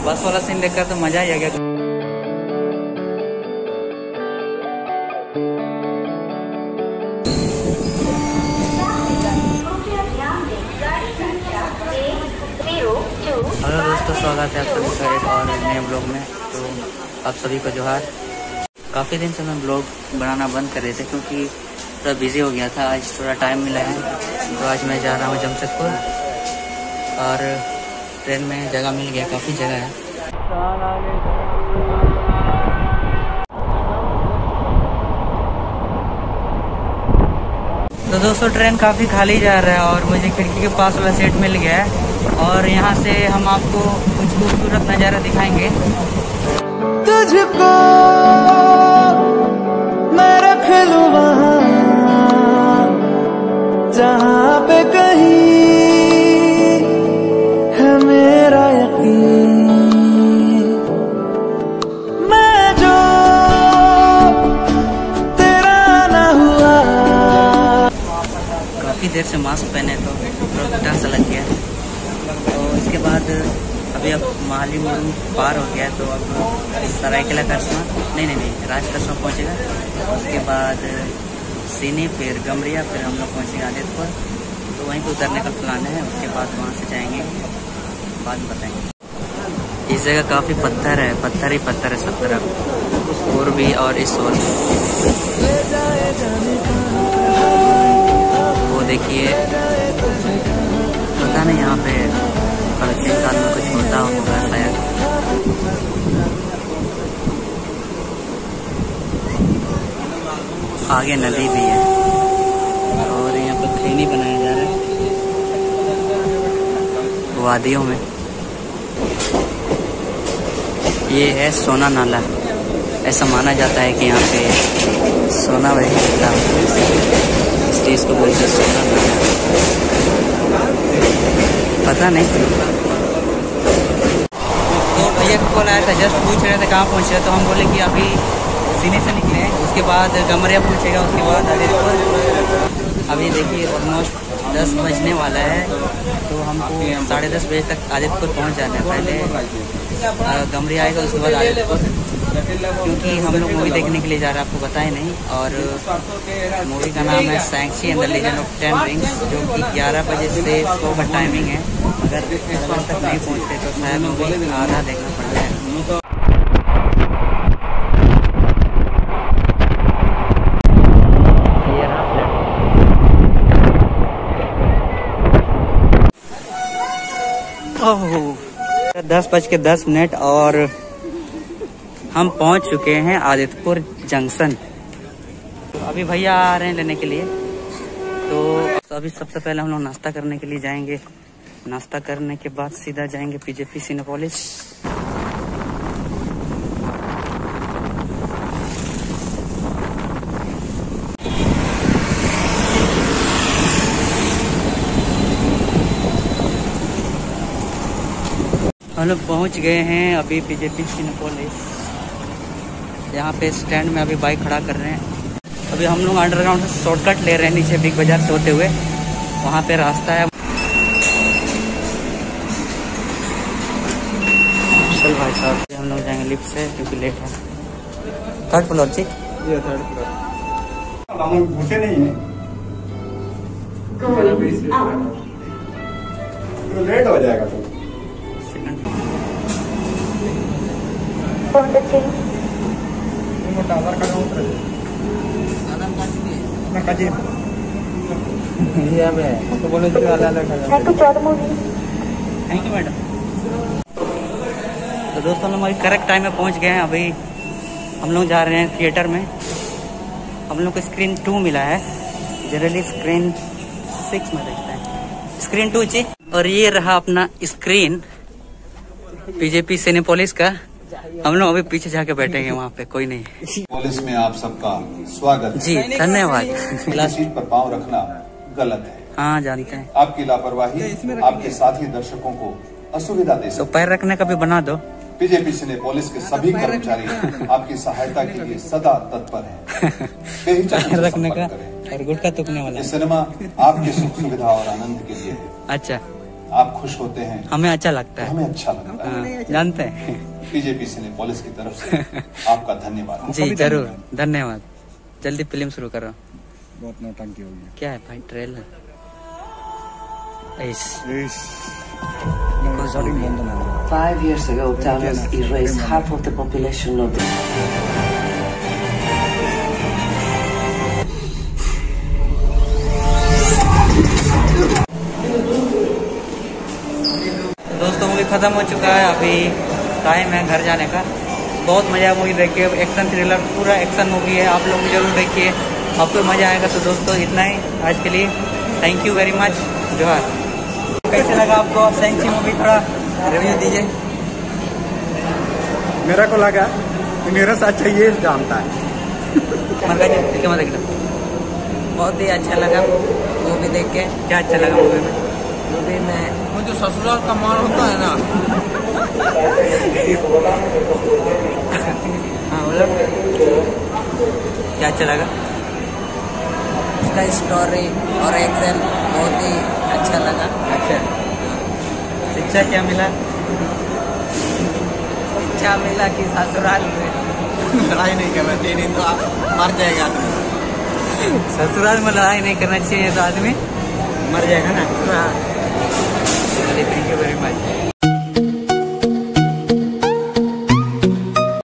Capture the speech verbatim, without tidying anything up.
बस वाला सीन देखकर तो मजा ही आ गया। हेलो दोस्तों, स्वागत है आप सभी का एक और नए ब्लॉग में। तो आप सभी को जोहार। काफ़ी दिन से मैं ब्लॉग बनाना बंद कर रहे थे क्योंकि थोड़ा बिजी हो गया था। आज थोड़ा टाइम मिला है तो आज मैं जा रहा हूँ जमशेदपुर और ट्रेन में जगह मिल गया, काफ़ी जगह है। तो दोस्तों ट्रेन काफ़ी खाली जा रहा है और मुझे खिड़की के पास वाला सीट मिल गया है और यहाँ से हम आपको कुछ खूबसूरत नज़ारा दिखाएंगे। तुझको मैं रख लूं वहाँ जहाँ पे कहीं है मेरा यकीन। मैं जो तेरा ना हुआ। काफ़ी देर से मास्क पहने तो थोड़ा डर सा लग गया। तो इसके बाद अभी अब माली मोड़ पार हो गया तो अब सरायकेला कस्बा नहीं नहीं नहीं राज कस्बा पहुँचेगा। उसके बाद सीनी, फिर गमरिया, फिर हम लोग पहुँचेंगे आदितपुर। तो वहीं पे उतरने का प्लान है। उसके बाद वहाँ से जाएंगे, बाद में बताएंगे। इस जगह काफ़ी पत्थर है, पत्थर ही पत्थर है सब तरफ, उस ओर भी और इस ओर। वो देखिए, पता नहीं यहाँ पे प्राचीन काल में कुछ होता होगा शायद। आगे नदी भी है और यहाँ पर खैनी बनाया जा रहा है वादियों में। ये है सोना नाला। ऐसा माना जाता है कि यहाँ पे सोना वही मिलता है, इसलिए इसको बोलते हैं सोना नाला। पता नहीं। तो भैया को कॉल आया था, जस्ट पूछ रहे थे कहाँ पहुँच रहे, तो हम बोले कि अभी सीने से निकले हैं, उसके बाद गमरिया पूछेगा, उसके बाद आदितपुर। अभी देखिए ऑलमोस्ट दस बजने वाला है तो हमको साढ़े दस बजे तक आदितपुर पहुँच जाना है। पहले गमरिया आएगा, उसके बाद आदितपुर, क्योंकि हम लोग मूवी देखने के लिए जा रहे हैं, आपको बताया नहीं। और मूवी का नाम है Shang Chi and the Legend of Ten Rings, जो कि ग्यारह बजे से शो का टाइमिंग है। अगर दस बजे तक नहीं पहुँचते तो शायद मूवी आधा देखना पड़ जाएगा। दस बज के दस मिनट और हम पहुंच चुके हैं आदितपुर जंक्शन। तो अभी भैया आ रहे हैं लेने के लिए। तो अभी सबसे पहले हम लोग नाश्ता करने के लिए जाएंगे। नाश्ता करने के बाद सीधा जाएंगे पीजेपी सिनेपोलिस। हम लोग पहुँच गए हैं अभी पीजेपी सिनेपोलिस। यहाँ पे स्टैंड में अभी बाइक खड़ा कर रहे हैं। अभी हम लोग अंडरग्राउंड से शॉर्टकट ले रहे हैं नीचे बिग बाजार से होते हुए, वहाँ पे रास्ता है। चल भाई साहब, हम लोग जाएंगे लिफ्ट से क्योंकि लेट है। थर्ड फ्लोर जी, ये थर्ड फ्लोर। घुसे नहीं है तो लेट हो जाएगा। तो आधार कार्ड आधार कार्ड तो बोलो थैंक यू मैडम। तो दोस्तों हम लोग करेक्ट टाइम में पहुंच गए हैं। अभी हम लोग जा रहे हैं थिएटर में। हम लोग को स्क्रीन टू मिला है, जनरली स्क्रीन सिक्स में रहता है, स्क्रीन टू जी। और ये रहा अपना स्क्रीन पीजेपी सिनेपोलिस का। हम लोग अभी पीछे जाके बैठेंगे, वहाँ पे कोई नहीं। पुलिस में आप सबका स्वागत जी, धन्यवाद। सीट पर पाँव रखना गलत है। हाँ जानते हैं। आपकी लापरवाही आपके साथी दर्शकों को असुविधा दे सकती है। तो पैर रखने का भी बना दो। पीजेपी सिनेपोलिस के सभी कर्मचारी आपकी सहायता के लिए सदा तत्पर हैं। पैर रखने का और गुटखा तुकने वाला। ये सिनेमा आपके सुख सुविधा और आनंद के लिए है। अच्छा, आप खुश होते हैं, हमें अच्छा लगता तो है। हमें अच्छा लगता है। हाँ, जानते हैं। बीजेपी सिनेपोलिस की तरफ से आपका धन्यवाद। जी जरूर, धन्यवाद। जल्दी फिल्म शुरू करो। बहुत नौटंकी हो गई। क्या है भाई ट्रेलर? इस रिकॉर्डिंग बंद ना हो। Five years ago, Thanos erased half of the population of the... दोस्तों मूवी खत्म हो चुका है, अभी टाइम है घर जाने का। बहुत मजा मूवी देखिए, एक्शन थ्रिलर पूरा एक्शन मूवी है, आप लोग भी जरूर देखिए, आपको मजा आएगा। तो दोस्तों इतना ही आज के लिए, थैंक यू वेरी मच, जोहार। कैसे लगा आपको सेंची मूवी, थोड़ा रिव्यू दीजिए। मेरा को लगा कि मेरा साथ चाहिए जानता है। बहुत ही अच्छा लगा मूवी देख के। क्या अच्छा लगा मूवी में? मूवी में वो जो ससुराल का माल होता है ना। हाँ बोलो, क्या अच्छा लगा? उसका स्टोरी और एक्शन बहुत ही अच्छा लगा। अच्छा, शिक्षा क्या मिला? शिक्षा मिला कि ससुराल में लड़ाई नहीं करना चाहिए, नहीं तो आप मर जाएगा आदमी। ससुराल में लड़ाई नहीं करना चाहिए तो आदमी मर जाएगा ना। हाँ, थैंक यू वेरी मच।